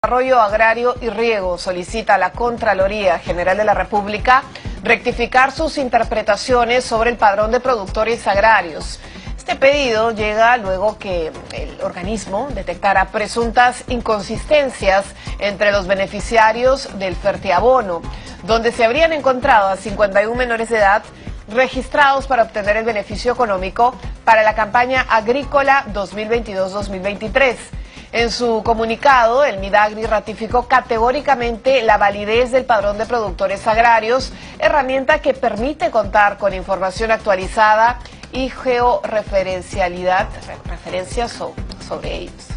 Desarrollo Agrario y Riego solicita a la Contraloría General de la República rectificar sus interpretaciones sobre el padrón de productores agrarios. Este pedido llega luego que el organismo detectara presuntas inconsistencias entre los beneficiarios del Fertiabono, donde se habrían encontrado a 51 menores de edad registrados para obtener el beneficio económico para la campaña agrícola 2022-2023. En su comunicado, el Midagri ratificó categóricamente la validez del padrón de productores agrarios, herramienta que permite contar con información actualizada y georreferencialidad, referencias sobre ellos.